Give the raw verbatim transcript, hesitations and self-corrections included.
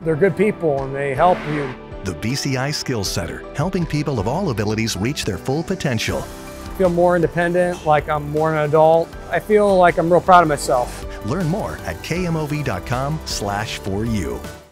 they're good people and they help you. The B C I Skills Center, helping people of all abilities reach their full potential. I feel more independent, like I'm more an adult. I feel like I'm real proud of myself. Learn more at K M O V dot com slash for you.